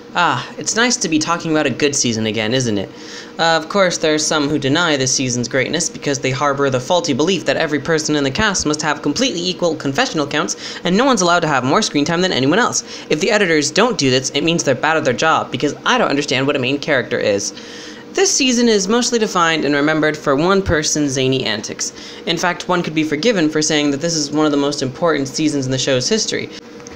It's nice to be talking about a good season again, isn't it? Of course, there's some who deny this season's greatness because they harbor the faulty belief that every person in the cast must have completely equal confessional counts and no one's allowed to have more screen time than anyone else. If the editors don't do this, it means they're bad at their job because I don't understand what a main character is. This season is mostly defined and remembered for one person's zany antics. In fact, one could be forgiven for saying that this is one of the most important seasons in the show's history.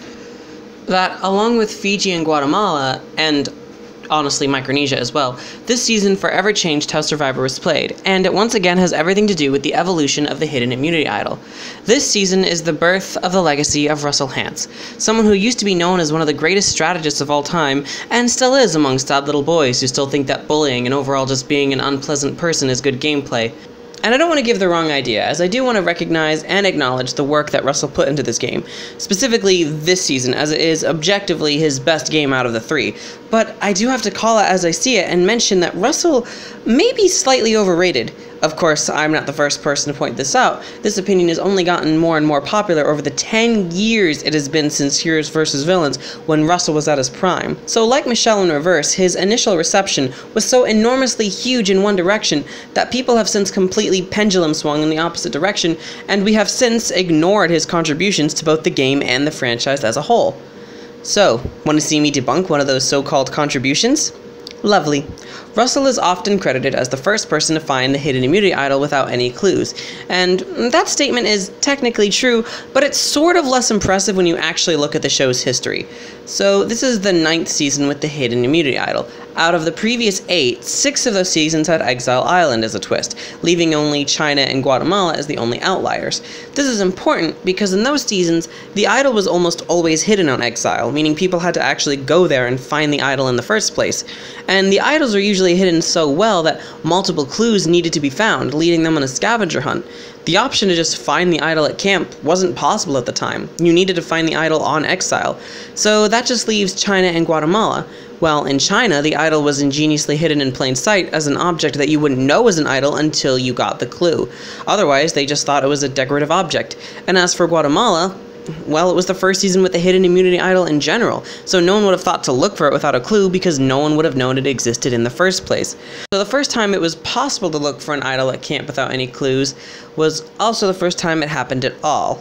That, along with Fiji and Guatemala, and honestly Micronesia as well, this season forever changed how Survivor was played, and it once again has everything to do with the evolution of the hidden immunity idol. This season is the birth of the legacy of Russell Hantz, someone who used to be known as one of the greatest strategists of all time, and still is amongst odd little boys who still think that bullying and overall just being an unpleasant person is good gameplay. And I don't want to give the wrong idea, as I do want to recognize and acknowledge the work that Russell put into this game, specifically this season, as it is objectively his best game out of the three. But I do have to call it as I see it and mention that Russell may be slightly overrated. Of course, I'm not the first person to point this out. This opinion has only gotten more and more popular over the 10 years it has been since Heroes vs. Villains, when Russell was at his prime. So like Michelle in reverse, his initial reception was so enormously huge in one direction that people have since completely pendulum swung in the opposite direction, and we have since ignored his contributions to both the game and the franchise as a whole. So, want to see me debunk one of those so-called contributions? Lovely. Russell is often credited as the first person to find the hidden immunity idol without any clues, and that statement is technically true, but it's sort of less impressive when you actually look at the show's history. So this is the 9th season with the hidden immunity idol. Out of the previous 8, 6 of those seasons had Exile Island as a twist, leaving only China and Guatemala as the only outliers. This is important because in those seasons, the idol was almost always hidden on Exile, meaning people had to actually go there and find the idol in the first place. And the idols are usually hidden so well that multiple clues needed to be found, leading them on a scavenger hunt. The option to just find the idol at camp wasn't possible at the time. You needed to find the idol on Exile. So that just leaves China and Guatemala. Well, in China, the idol was ingeniously hidden in plain sight as an object that you wouldn't know was an idol until you got the clue. Otherwise, they just thought it was a decorative object. And as for Guatemala, well, it was the first season with the hidden immunity idol in general, so no one would have thought to look for it without a clue because no one would have known it existed in the first place. So the first time it was possible to look for an idol at camp without any clues was also the first time it happened at all.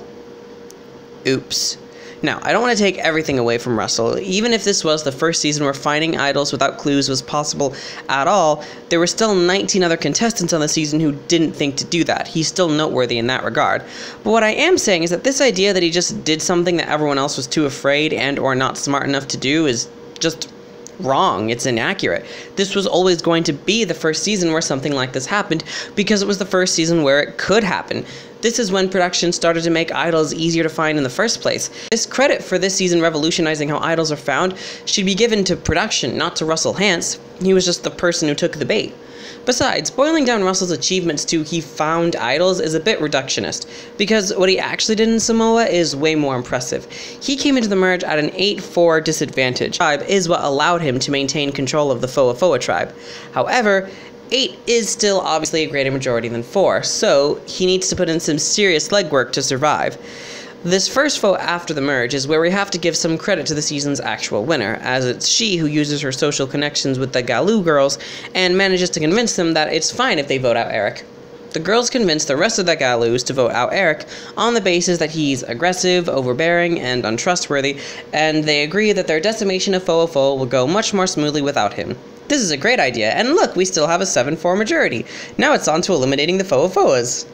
Oops. Now, I don't want to take everything away from Russell. Even if this was the first season where finding idols without clues was possible at all, there were still 19 other contestants on the season who didn't think to do that. He's still noteworthy in that regard. But what I am saying is that this idea that he just did something that everyone else was too afraid and or not smart enough to do is just wrong. It's inaccurate. This was always going to be the first season where something like this happened because it was the first season where it could happen. This is when production started to make idols easier to find in the first place. This credit for this season revolutionizing how idols are found should be given to production, not to Russell Hantz. He was just the person who took the bait. Besides, boiling down Russell's achievements to he found idols is a bit reductionist, because what he actually did in Samoa is way more impressive. He came into the merge at an 8-4 disadvantage. Tribe is what allowed him to maintain control of the Foa tribe. However, 8 is still obviously a greater majority than 4, so he needs to put in some serious legwork to survive. This first vote after the merge is where we have to give some credit to the season's actual winner, as it's she who uses her social connections with the Galoo girls and manages to convince them that it's fine if they vote out Eric. The girls convince the rest of the Galoos to vote out Eric on the basis that he's aggressive, overbearing, and untrustworthy, and they agree that their decimation of Foa will go much more smoothly without him. This is a great idea, and look, we still have a 7-4 majority. Now it's on to eliminating the Foas.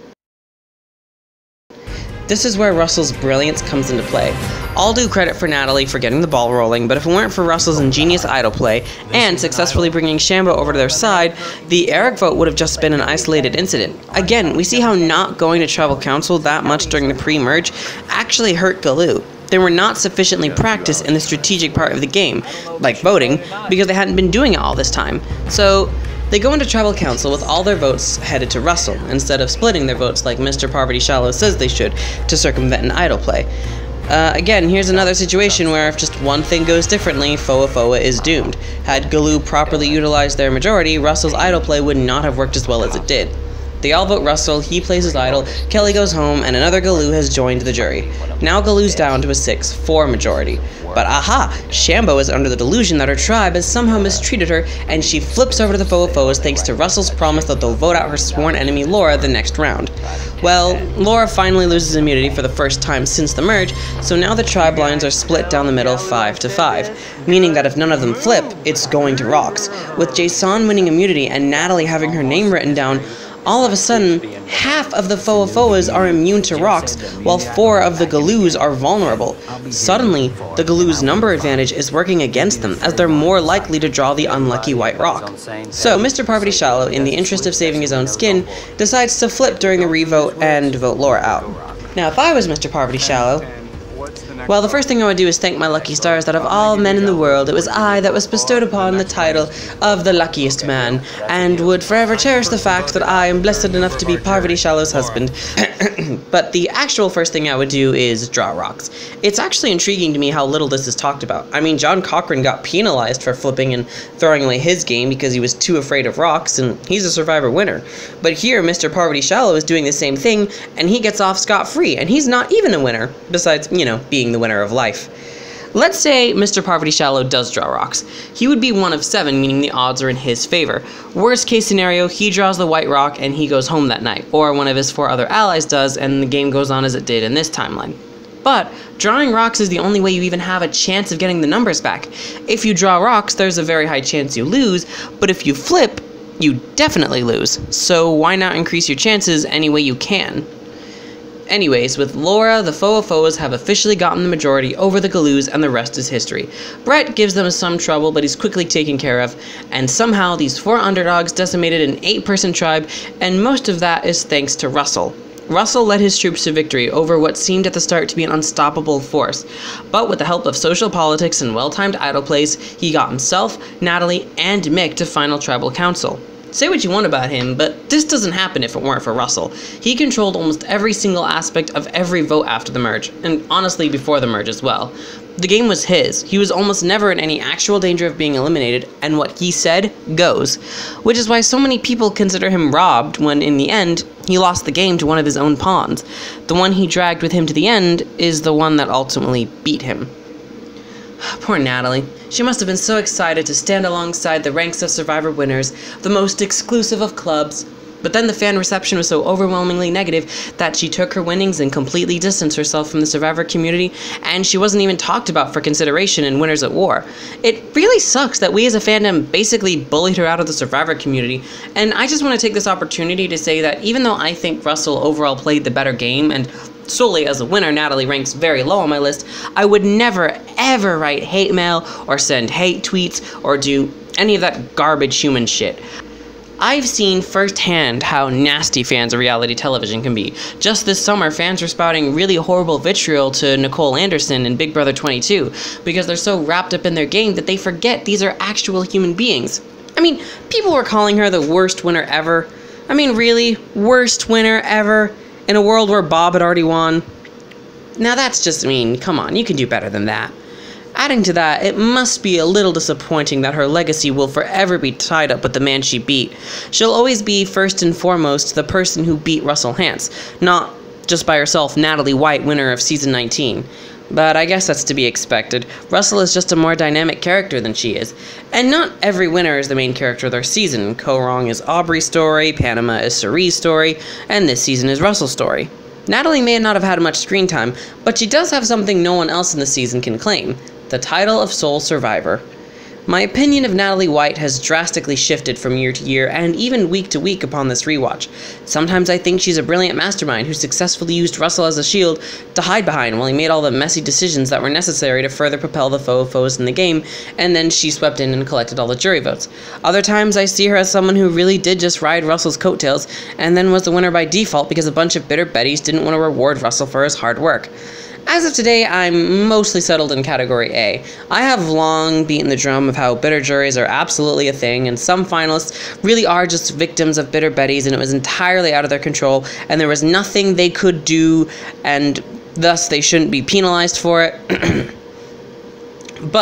This is where Russell's brilliance comes into play. All due credit for Natalie for getting the ball rolling, but if it weren't for Russell's ingenious idol play, and successfully bringing Shambo over to their side, the Eric vote would have just been an isolated incident. Again, we see how not going to tribal council that much during the pre-merge actually hurt Galoo. They were not sufficiently practiced in the strategic part of the game, like voting, because they hadn't been doing it all this time. So they go into tribal council with all their votes headed to Russell, instead of splitting their votes like Mr. Poverty Shallow says they should, to circumvent an idol play. Again, here's another situation where if just one thing goes differently, Foa is doomed. Had Galoo properly utilized their majority, Russell's idol play would not have worked as well as it did. They all vote Russell, he plays his idol, Kelly goes home, and another Galoo has joined the jury. Now Galoo's down to a 6-4 majority. But aha! Shambo is under the delusion that her tribe has somehow mistreated her, and she flips over to the Foe of Foes thanks to Russell's promise that they'll vote out her sworn enemy Laura the next round. Well, Laura finally loses immunity for the first time since the merge, so now the tribe lines are split down the middle 5-5, meaning that if none of them flip, it's going to Rox. With Jason winning immunity and Natalie having her name written down, all of a sudden, half of the Foe of Foes are immune to Rox, while 4 of the Galoos are vulnerable. Suddenly, the Galoo's number advantage is working against them, as they're more likely to draw the unlucky White Rock. So, Mr. Parvati Shallow, in the interest of saving his own skin, decides to flip during the revote and vote Laura out. Now, if I was Mr. Parvati Shallow, well, the first thing I would do is thank my lucky stars that of all men in the world, it was I that was bestowed upon the title of the luckiest man, and would forever cherish the fact that I am blessed enough to be Parvati Shallow's husband. But the actual first thing I would do is draw Rox. It's actually intriguing to me how little this is talked about. I mean, John Cochran got penalized for flipping and throwing away his game because he was too afraid of Rox, and he's a Survivor winner. But here, Mr. Parvati Shallow is doing the same thing, and he gets off scot-free, and he's not even a winner, besides, you know, being the winner of life. Let's say Mr. Parvati Shallow does draw Rox. He would be 1 of 7, meaning the odds are in his favor. Worst case scenario, he draws the White Rock and he goes home that night, or one of his 4 other allies does, and the game goes on as it did in this timeline. But drawing Rox is the only way you even have a chance of getting the numbers back. If you draw Rox, there's a very high chance you lose, but if you flip, you definitely lose. So why not increase your chances any way you can? Anyways, with Laura, the Foe of Foes have officially gotten the majority over the Galoos, and the rest is history. Brett gives them some trouble, but he's quickly taken care of, and somehow these 4 underdogs decimated an 8-person tribe, and most of that is thanks to Russell. Russell led his troops to victory over what seemed at the start to be an unstoppable force, but with the help of social politics and well-timed idol plays, he got himself, Natalie, and Mick to final tribal council. Say what you want about him, but this doesn't happen if it weren't for Russell. He controlled almost every single aspect of every vote after the merge, and honestly before the merge as well. The game was his. He was almost never in any actual danger of being eliminated, and what he said goes. Which is why so many people consider him robbed when, in the end, he lost the game to one of his own pawns. The one he dragged with him to the end is the one that ultimately beat him. Poor Natalie. She must have been so excited to stand alongside the ranks of Survivor winners, the most exclusive of clubs. But then the fan reception was so overwhelmingly negative that she took her winnings and completely distanced herself from the Survivor community, and she wasn't even talked about for consideration in Winners at War. It really sucks that we as a fandom basically bullied her out of the Survivor community, and I just want to take this opportunity to say that even though I think Russell overall played the better game, and solely as a winner Natalie ranks very low on my list, I would never ever write hate mail or send hate tweets or do any of that garbage human shit. I've seen firsthand how nasty fans of reality television can be. Just this summer, fans were spouting really horrible vitriol to Nicole Anderson in Big Brother 22 because they're so wrapped up in their game that they forget these are actual human beings. I mean, people were calling her the worst winner ever. I mean, really? Worst winner ever? In a world where Bob had already won? Now that's just mean. Come on, you can do better than that. Adding to that, it must be a little disappointing that her legacy will forever be tied up with the man she beat. She'll always be, first and foremost, the person who beat Russell Hantz, not just by herself Natalie White, winner of Season 19. But I guess that's to be expected. Russell is just a more dynamic character than she is. And not every winner is the main character of their season. Ko-Rong is Aubrey's story, Panama is Cerie's story, and this season is Russell's story. Natalie may not have had much screen time, but she does have something no one else in the season can claim. The title of Sole Survivor. My opinion of Natalie White has drastically shifted from year to year and even week to week upon this rewatch. Sometimes I think she's a brilliant mastermind who successfully used Russell as a shield to hide behind while he made all the messy decisions that were necessary to further propel the Foe of Foes in the game, and then she swept in and collected all the jury votes. Other times I see her as someone who really did just ride Russell's coattails and then was the winner by default because a bunch of bitter Bettys didn't want to reward Russell for his hard work. As of today, I'm mostly settled in Category A. I have long beaten the drum of how bitter juries are absolutely a thing, and some finalists really are just victims of bitter Bettys, and it was entirely out of their control, and there was nothing they could do, and thus they shouldn't be penalized for it. But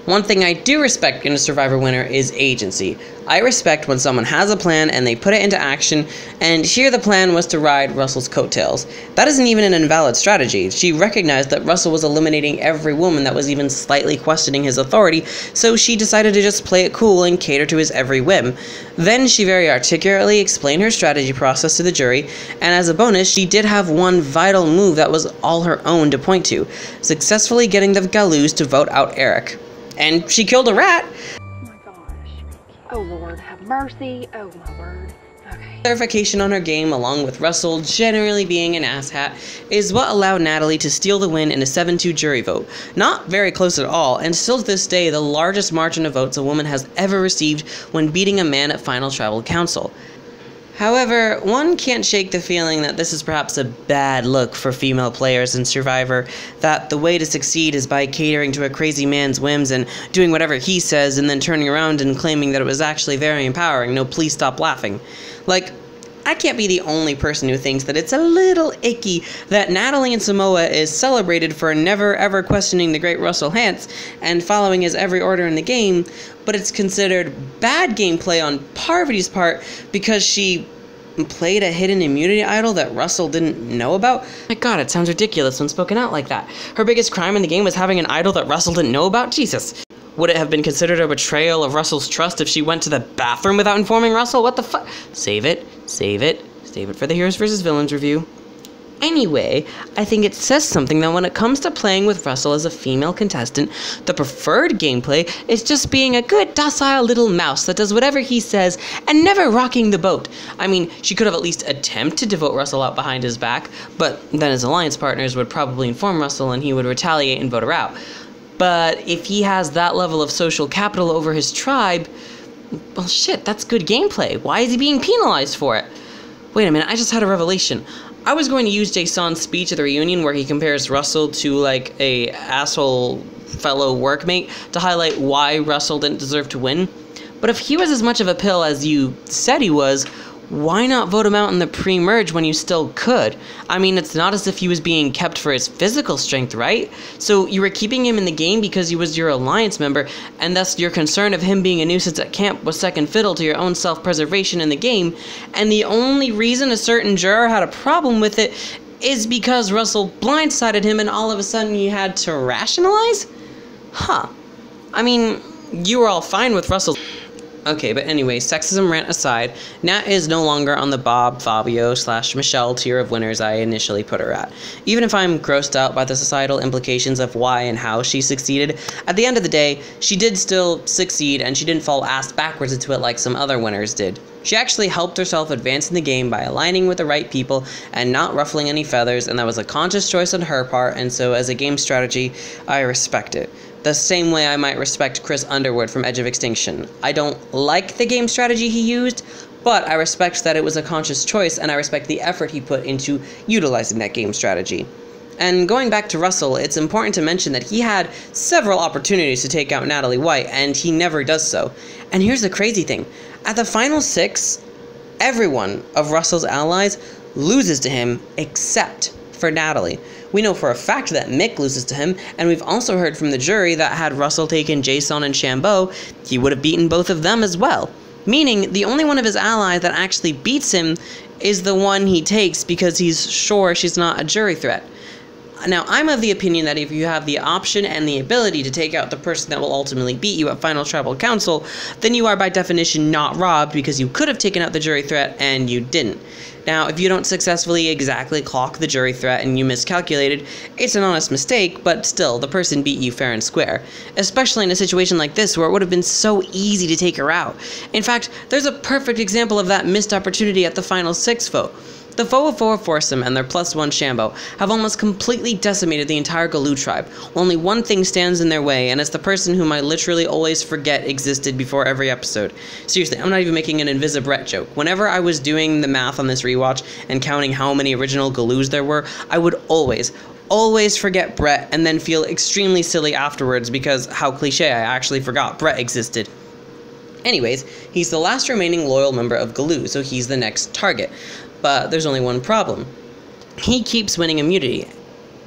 One thing I do respect in a Survivor winner is agency. I respect when someone has a plan and they put it into action, and here the plan was to ride Russell's coattails. That isn't even an invalid strategy. She recognized that Russell was eliminating every woman that was even slightly questioning his authority, so she decided to just play it cool and cater to his every whim. Then she very articulately explained her strategy process to the jury, and as a bonus, she did have one vital move that was all her own to point to, successfully getting the Galoos to vote out Eric. And she killed a rat! Oh my gosh. Oh Lord, have mercy. Oh my word. Okay. Clarification on her game, along with Russell generally being an asshat, is what allowed Natalie to steal the win in a 7-2 jury vote. Not very close at all, and still to this day the largest margin of votes a woman has ever received when beating a man at Final Tribal Council. However, one can't shake the feeling that this is perhaps a bad look for female players in Survivor, that the way to succeed is by catering to a crazy man's whims and doing whatever he says and then turning around and claiming that it was actually very empowering. No, please stop laughing. Like, I can't be the only person who thinks that it's a little icky that Natalie in Samoa is celebrated for never ever questioning the great Russell Hantz and following his every order in the game, but it's considered bad gameplay on Parvati's part because she played a hidden immunity idol that Russell didn't know about. My god, it sounds ridiculous when spoken out like that. Her biggest crime in the game was having an idol that Russell didn't know about? Jesus. Would it have been considered a betrayal of Russell's trust if she went to the bathroom without informing Russell? What the fuck? Save it. Save it. Save it for the Heroes vs. Villains review. Anyway, I think it says something that when it comes to playing with Russell as a female contestant, the preferred gameplay is just being a good docile little mouse that does whatever he says and never rocking the boat. I mean, she could have at least attempted to vote Russell out behind his back, but then his alliance partners would probably inform Russell and he would retaliate and vote her out. But if he has that level of social capital over his tribe, well shit, that's good gameplay. Why is he being penalized for it? Wait a minute, I just had a revelation. I was going to use Jason's speech at the reunion where he compares Russell to like a asshole fellow workmate to highlight why Russell didn't deserve to win. But if he was as much of a pill as you said he was, why not vote him out in the pre-merge when you still could? I mean, it's not as if he was being kept for his physical strength, right? So you were keeping him in the game because he was your alliance member, and thus your concern of him being a nuisance at camp was second fiddle to your own self-preservation in the game, and the only reason a certain juror had a problem with it is because Russell blindsided him and all of a sudden you had to rationalize? Huh. I mean, you were all fine with Russell's... Okay, but anyway, sexism rant aside, Nat is no longer on the Bob, Fabio / Michelle tier of winners I initially put her at. Even if I'm grossed out by the societal implications of why and how she succeeded, at the end of the day, she did still succeed and she didn't fall ass backwards into it like some other winners did. She actually helped herself advance in the game by aligning with the right people and not ruffling any feathers, and that was a conscious choice on her part, and so as a game strategy, I respect it. The same way I might respect Chris Underwood from Edge of Extinction. I don't like the game strategy he used, but I respect that it was a conscious choice, and I respect the effort he put into utilizing that game strategy. And going back to Russell, it's important to mention that he had several opportunities to take out Natalie White, and he never does so. And here's the crazy thing. At the final 6, everyone of Russell's allies loses to him except for Natalie. We know for a fact that Mick loses to him, and we've also heard from the jury that had Russell taken Jason and Shambo, he would have beaten both of them as well. Meaning, the only one of his allies that actually beats him is the one he takes because he's sure she's not a jury threat. Now, I'm of the opinion that if you have the option and the ability to take out the person that will ultimately beat you at Final Tribal Council, then you are by definition not robbed because you could have taken out the jury threat and you didn't. Now, if you don't successfully exactly clock the jury threat and you miscalculated, it's an honest mistake, but still, the person beat you fair and square. Especially in a situation like this where it would have been so easy to take her out. In fact, there's a perfect example of that missed opportunity at the final 6 vote. The 4-4 foursome and their +1 Shambo have almost completely decimated the entire Galoo tribe. Only one thing stands in their way, and it's the person whom I literally always forget existed before every episode. Seriously, I'm not even making an Invisibrett joke. Whenever I was doing the math on this rewatch and counting how many original Galoos there were, I would always forget Brett and then feel extremely silly afterwards because how cliche I actually forgot Brett existed. Anyways, he's the last remaining loyal member of Galoo, so he's the next target. But there's only one problem. He keeps winning immunity.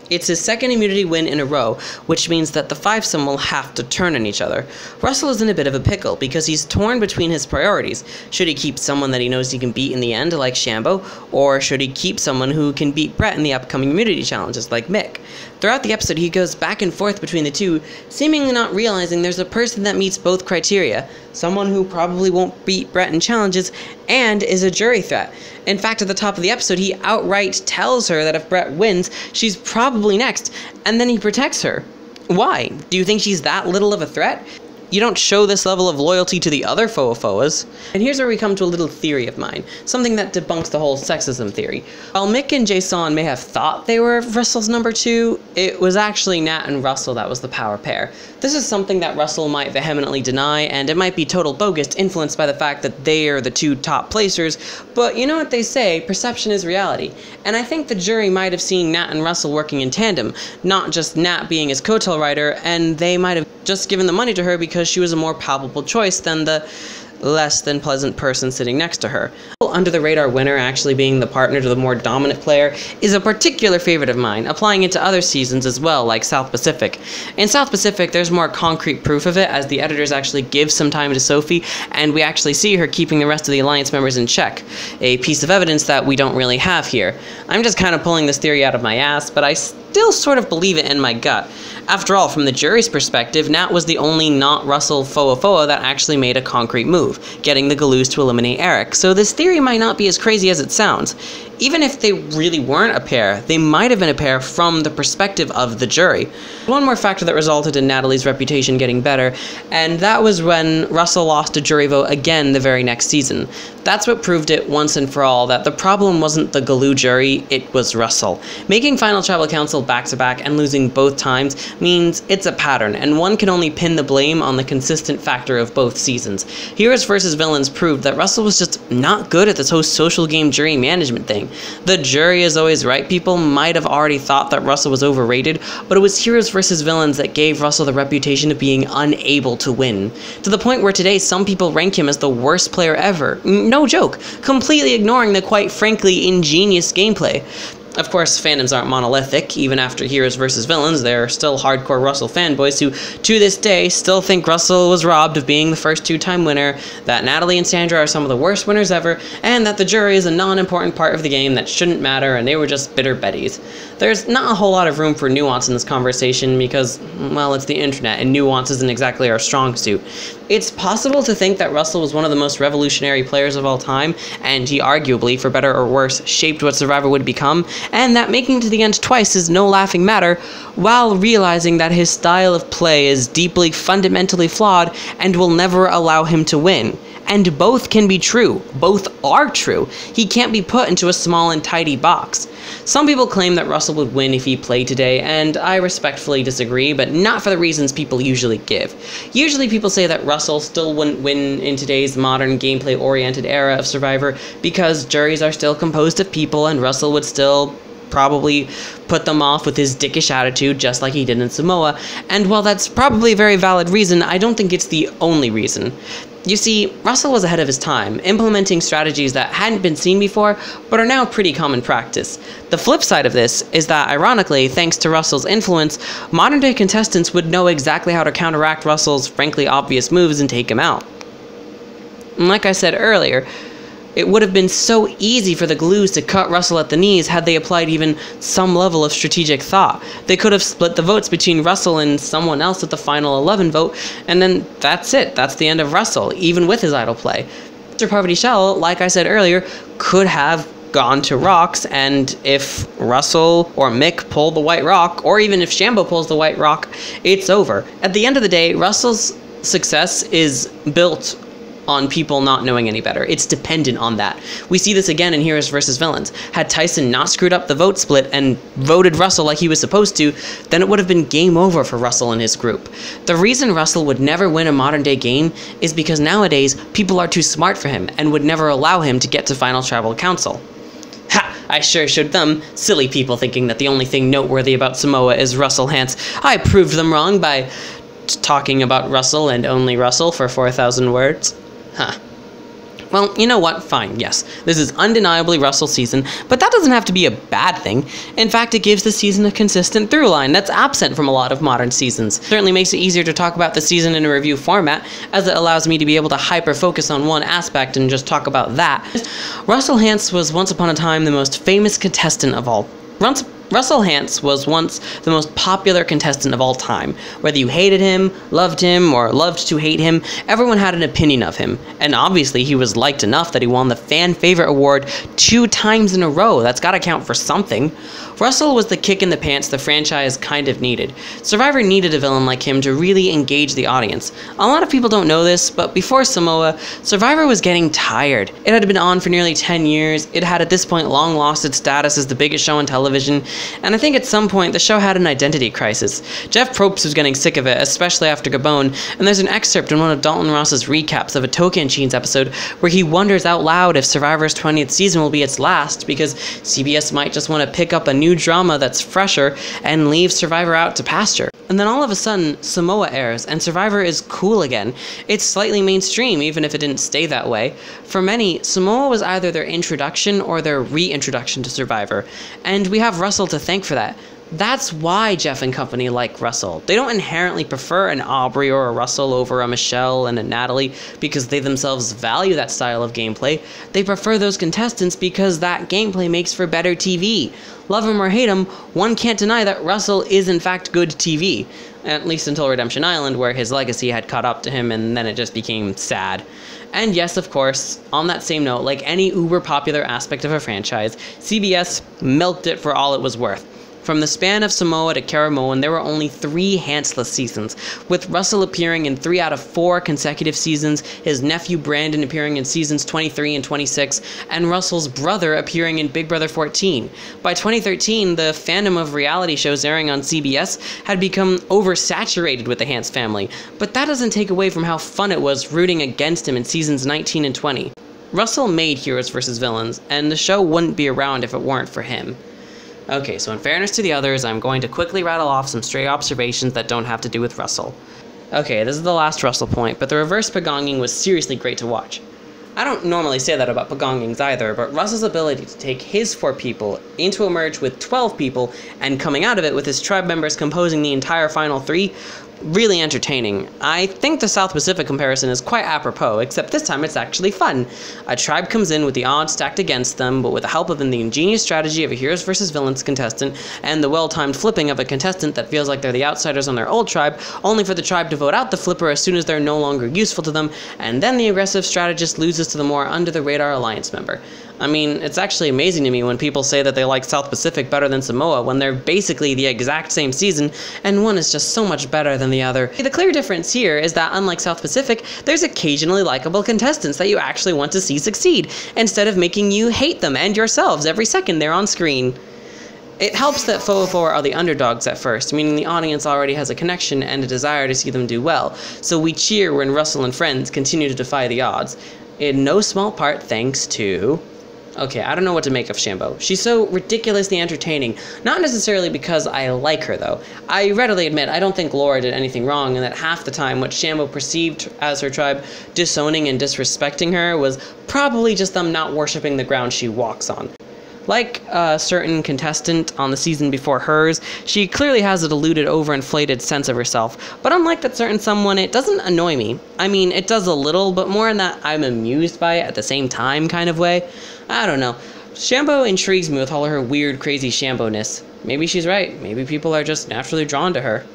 It's his second immunity win in a row, which means that the fivesome will have to turn on each other. Russell is in a bit of a pickle because he's torn between his priorities. Should he keep someone that he knows he can beat in the end, like Shambo, or should he keep someone who can beat Brett in the upcoming immunity challenges, like Mick? Throughout the episode, he goes back and forth between the two, seemingly not realizing there's a person that meets both criteria, someone who probably won't beat Brett in challenges, and is a jury threat. In fact, at the top of the episode, he outright tells her that if Brett wins, she's probably next, and then he protects her. Why? Do you think she's that little of a threat? You don't show this level of loyalty to the other Foas. And here's where we come to a little theory of mine, something that debunks the whole sexism theory. While Mick and Jason may have thought they were Russell's number 2, it was actually Nat and Russell that was the power pair. This is something that Russell might vehemently deny, and it might be total bogus, influenced by the fact that they are the 2 top placers, but you know what they say, perception is reality. And I think the jury might have seen Nat and Russell working in tandem, not just Nat being his co-tail rider, and they might have just given the money to her because she was a more palpable choice than the less than pleasant person sitting next to her. Under the radar winner actually being the partner to the more dominant player is a particular favorite of mine, applying it to other seasons as well, like South Pacific. In South Pacific, there's more concrete proof of it, as the editors actually give some time to Sophie, and we actually see her keeping the rest of the Alliance members in check, a piece of evidence that we don't really have here. I'm just kind of pulling this theory out of my ass, but I still sort of believe it in my gut. After all, from the jury's perspective, Nat was the only not Russell Foa that actually made a concrete move, getting the Galoos to eliminate Eric, so this theory might not be as crazy as it sounds. Even if they really weren't a pair, they might have been a pair from the perspective of the jury. One more factor that resulted in Natalie's reputation getting better, and that was when Russell lost a jury vote again the very next season. That's what proved it once and for all that the problem wasn't the Galoo jury, it was Russell. Making Final Tribal Council back-to-back and losing both times means it's a pattern, and one can only pin the blame on the consistent factor of both seasons. Heroes vs. Villains proved that Russell was just not good at this whole social game jury management thing. The jury is always right people might have already thought that Russell was overrated, but it was Heroes vs. Villains that gave Russell the reputation of being unable to win. To the point where today some people rank him as the worst player ever. No joke, completely ignoring the quite frankly ingenious gameplay. Of course, fandoms aren't monolithic. Even after Heroes vs. Villains, there are still hardcore Russell fanboys who, to this day, still think Russell was robbed of being the first 2-time winner, that Natalie and Sandra are some of the worst winners ever, and that the jury is a non-important part of the game that shouldn't matter and they were just bitter betties. There's not a whole lot of room for nuance in this conversation because, well, it's the internet, and nuance isn't exactly our strong suit. It's possible to think that Russell was one of the most revolutionary players of all time, and he arguably, for better or worse, shaped what Survivor would become, and that making it to the end twice is no laughing matter, while realizing that his style of play is deeply, fundamentally flawed and will never allow him to win. And both can be true. Both are true. He can't be put into a small and tidy box. Some people claim that Russell would win if he played today, and I respectfully disagree, but not for the reasons people usually give. Usually people say that Russell still wouldn't win in today's modern gameplay-oriented era of Survivor because juries are still composed of people and Russell would still probably put them off with his dickish attitude just like he did in Samoa, and while that's probably a very valid reason, I don't think it's the only reason. You see, Russell was ahead of his time, implementing strategies that hadn't been seen before, but are now pretty common practice. The flip side of this is that, ironically, thanks to Russell's influence, modern-day contestants would know exactly how to counteract Russell's frankly obvious moves and take him out. And like I said earlier, it would have been so easy for the Galoos to cut Russell at the knees had they applied even some level of strategic thought. They could have split the votes between Russell and someone else with the final 11 vote, and then that's it. That's the end of Russell, even with his idle play. Mr. Parvati Shell, like I said earlier, could have gone to rocks, and if Russell or Mick pull the white rock, or even if Shambo pulls the white rock, it's over. At the end of the day, Russell's success is built on people not knowing any better. It's dependent on that. We see this again in Heroes vs. Villains. Had Tyson not screwed up the vote split and voted Russell like he was supposed to, then it would have been game over for Russell and his group. The reason Russell would never win a modern day game is because nowadays people are too smart for him and would never allow him to get to Final Tribal Council. Ha! I sure showed them, silly people thinking that the only thing noteworthy about Samoa is Russell Hance. I proved them wrong by talking about Russell and only Russell for 4,000 words. Huh. Well, you know what? Fine, yes. This is undeniably Russell's season, but that doesn't have to be a bad thing. In fact, it gives the season a consistent through line that's absent from a lot of modern seasons. It certainly makes it easier to talk about the season in a review format, as it allows me to be able to hyper-focus on one aspect and just talk about that. Russell Hantz was once upon a time the most famous contestant of all. Russell Hantz was once the most popular contestant of all time. Whether you hated him, or loved to hate him, everyone had an opinion of him. And obviously he was liked enough that he won the Fan Favorite Award 2 times in a row. That's gotta count for something. Russell was the kick in the pants the franchise kind of needed. Survivor needed a villain like him to really engage the audience. A lot of people don't know this, but before Samoa, Survivor was getting tired. It had been on for nearly 10 years, it had at this point long lost its status as the biggest show on television, and I think at some point the show had an identity crisis. Jeff Probst was getting sick of it, especially after Gabon, and there's an excerpt in one of Dalton Ross's recaps of a Tocantins episode where he wonders out loud if Survivor's 20th season will be its last, because CBS might just want to pick up a new drama that's fresher and leave Survivor out to pasture. And then all of a sudden, Samoa airs, and Survivor is cool again. It's slightly mainstream, even if it didn't stay that way. For many, Samoa was either their introduction or their reintroduction to Survivor, and we have Russell to thank for that. That's why Jeff and company like Russell. They don't inherently prefer an Aubrey or a Russell over a Michelle and a Natalie because they themselves value that style of gameplay. They prefer those contestants because that gameplay makes for better TV. Love him or hate him, one can't deny that Russell is in fact good TV. At least until Redemption Island, where his legacy had caught up to him and then it just became sad. And yes, of course, on that same note, like any uber popular aspect of a franchise, CBS milked it for all it was worth. From the span of Samoa to Karamoan, there were only 3 Hantz-less seasons, with Russell appearing in 3 out of 4 consecutive seasons, his nephew Brandon appearing in seasons 23 and 26, and Russell's brother appearing in Big Brother 14. By 2013, the fandom of reality shows airing on CBS had become oversaturated with the Hantz family, but that doesn't take away from how fun it was rooting against him in seasons 19 and 20. Russell made Heroes vs. Villains, and the show wouldn't be around if it weren't for him. Okay, so in fairness to the others, I'm going to quickly rattle off some stray observations that don't have to do with Russell. Okay, this is the last Russell point, but the reverse pagonging was seriously great to watch. I don't normally say that about pagongings either, but Russell's ability to take his 4 people into a merge with 12 people and coming out of it with his tribe members composing the entire final 3, really entertaining. I think the South Pacific comparison is quite apropos, except this time it's actually fun. A tribe comes in with the odds stacked against them, but with the help of the ingenious strategy of a Heroes vs. Villains contestant, and the well-timed flipping of a contestant that feels like they're the outsiders on their old tribe, only for the tribe to vote out the flipper as soon as they're no longer useful to them, and then the aggressive strategist loses to the more under-the-radar alliance member. I mean, it's actually amazing to me when people say that they like South Pacific better than Samoa when they're basically the exact same season, and one is just so much better than the other. The clear difference here is that, unlike South Pacific, there's occasionally likable contestants that you actually want to see succeed, instead of making you hate them and yourselves every second they're on screen. It helps that 404 are the underdogs at first, meaning the audience already has a connection and a desire to see them do well, so we cheer when Russell and friends continue to defy the odds. In no small part thanks to... Okay, I don't know what to make of Shambo. She's so ridiculously entertaining, not necessarily because I like her, though. I readily admit I don't think Laura did anything wrong, and that half the time what Shambo perceived as her tribe disowning and disrespecting her was probably just them not worshipping the ground she walks on. Like a certain contestant on the season before hers, she clearly has a deluded, overinflated sense of herself, but unlike that certain someone, it doesn't annoy me. I mean, it does a little, but more in that I'm amused by it at the same time kind of way. I don't know. Shambo intrigues me with all her weird, crazy Shambo-ness. Maybe she's right. Maybe people are just naturally drawn to her.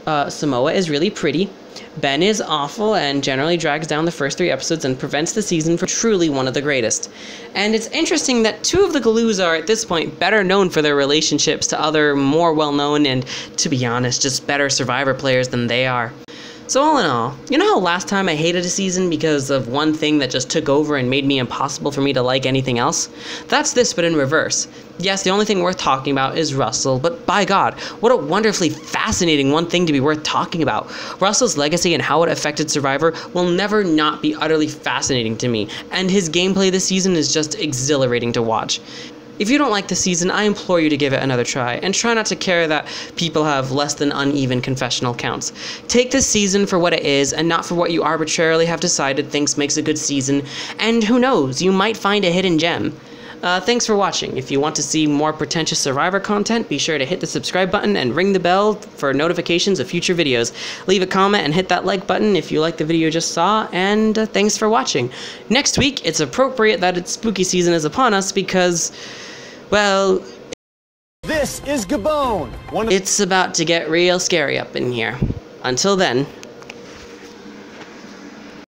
Samoa is really pretty. Ben is awful and generally drags down the first 3 episodes and prevents the season from truly one of the greatest. And it's interesting that 2 of the Galoos are at this point better known for their relationships to other more well-known and, to be honest, just better Survivor players than they are. So all in all, you know how last time I hated a season because of one thing that just took over and made me impossible for me to like anything else? That's this, but in reverse. Yes, the only thing worth talking about is Russell, but by God, what a wonderfully fascinating one thing to be worth talking about. Russell's legacy and how it affected Survivor will never not be utterly fascinating to me, and his gameplay this season is just exhilarating to watch. If you don't like the season, I implore you to give it another try, and try not to care that people have less than uneven confessional counts. Take this season for what it is, and not for what you arbitrarily have decided thinks makes a good season, and who knows, you might find a hidden gem. Thanks for watching. If you want to see more pretentious Survivor content, be sure to hit the subscribe button and ring the bell for notifications of future videos. Leave a comment and hit that like button if you like the video you just saw, and thanks for watching. Next week, it's appropriate that it's spooky season is upon us because, well, this is Gabon. It's about to get real scary up in here. Until then,